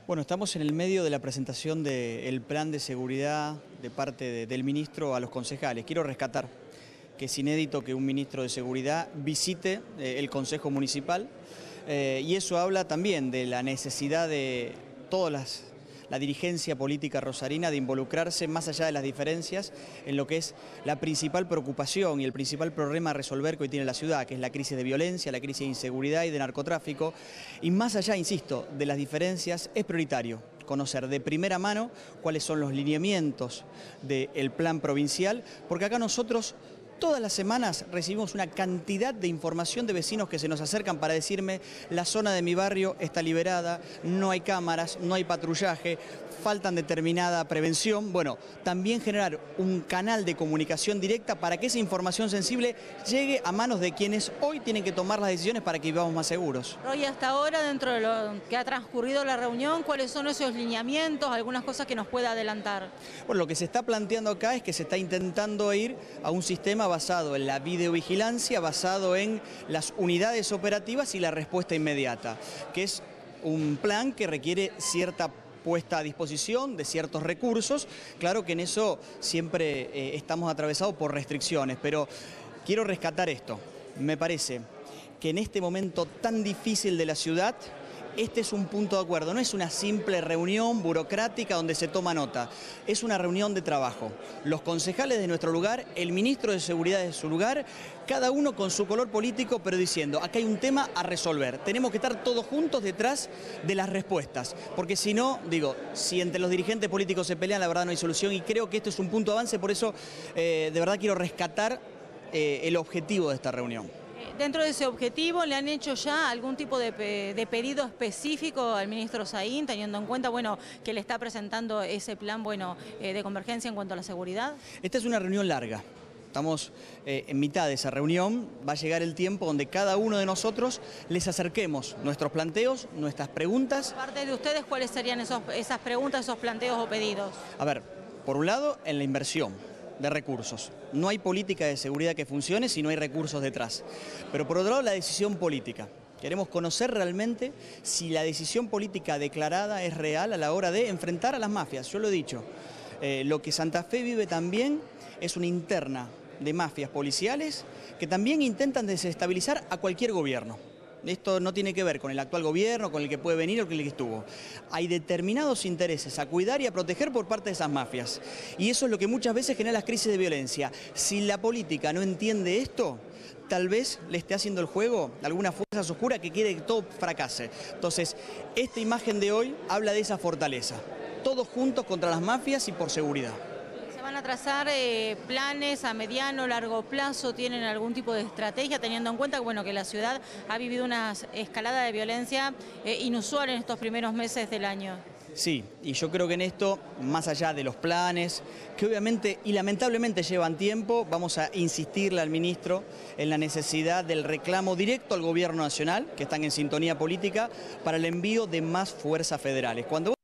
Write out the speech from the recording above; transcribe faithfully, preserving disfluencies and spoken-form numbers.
Bueno, estamos en el medio de la presentación del plan de seguridad de parte de, del ministro a los concejales. Quiero rescatar que es inédito que un ministro de Seguridad visite eh, el Consejo Municipal eh, y eso habla también de la necesidad de todas las la dirigencia política rosarina de involucrarse más allá de las diferencias en lo que es la principal preocupación y el principal problema a resolver que hoy tiene la ciudad, que es la crisis de violencia, la crisis de inseguridad y de narcotráfico. Y más allá, insisto, de las diferencias, es prioritario conocer de primera mano cuáles son los lineamientos del plan provincial, porque acá nosotros todas las semanas recibimos una cantidad de información de vecinos que se nos acercan para decirme la zona de mi barrio está liberada, no hay cámaras, no hay patrullaje, faltan determinada prevención. Bueno, también generar un canal de comunicación directa para que esa información sensible llegue a manos de quienes hoy tienen que tomar las decisiones para que vivamos más seguros. Roy, hasta ahora, dentro de lo que ha transcurrido la reunión, ¿cuáles son esos lineamientos, algunas cosas que nos pueda adelantar? Bueno, lo que se está planteando acá es que se está intentando ir a un sistema basado en la videovigilancia, basado en las unidades operativas y la respuesta inmediata, que es un plan que requiere cierta puesta a disposición de ciertos recursos. Claro que en eso siempre eh, estamos atravesados por restricciones, pero quiero rescatar esto. Me parece que en este momento tan difícil de la ciudad, este es un punto de acuerdo, no es una simple reunión burocrática donde se toma nota, es una reunión de trabajo. Los concejales de nuestro lugar, el ministro de Seguridad de su lugar, cada uno con su color político, pero diciendo, acá hay un tema a resolver, tenemos que estar todos juntos detrás de las respuestas, porque si no, digo, si entre los dirigentes políticos se pelean, la verdad no hay solución y creo que esto es un punto de avance, por eso eh, de verdad quiero rescatar eh, el objetivo de esta reunión. Dentro de ese objetivo, ¿le han hecho ya algún tipo de, de pedido específico al ministro Saín, teniendo en cuenta, bueno, que le está presentando ese plan, bueno, eh, de convergencia en cuanto a la seguridad? Esta es una reunión larga. Estamos eh, en mitad de esa reunión, va a llegar el tiempo donde cada uno de nosotros les acerquemos nuestros planteos, nuestras preguntas. Aparte de ustedes, ¿cuáles serían esos, esas preguntas, esos planteos o pedidos? A ver, por un lado, en la inversión de recursos. No hay política de seguridad que funcione si no hay recursos detrás. Pero por otro lado, la decisión política. Queremos conocer realmente si la decisión política declarada es real a la hora de enfrentar a las mafias. Yo lo he dicho, eh, lo que Santa Fe vive también es una interna de mafias policiales que también intentan desestabilizar a cualquier gobierno. Esto no tiene que ver con el actual gobierno, con el que puede venir o con el que estuvo. Hay determinados intereses a cuidar y a proteger por parte de esas mafias. Y eso es lo que muchas veces genera las crisis de violencia. Si la política no entiende esto, tal vez le esté haciendo el juego a algunas fuerzas oscuras que quiere que todo fracase. Entonces, esta imagen de hoy habla de esa fortaleza. Todos juntos contra las mafias y por seguridad. ¿Van a trazar eh, planes a mediano, largo plazo? ¿Tienen algún tipo de estrategia teniendo en cuenta bueno, que la ciudad ha vivido una escalada de violencia eh, inusual en estos primeros meses del año? Sí, y yo creo que en esto, más allá de los planes, que obviamente y lamentablemente llevan tiempo, vamos a insistirle al ministro en la necesidad del reclamo directo al gobierno nacional, que están en sintonía política, para el envío de más fuerzas federales. Cuando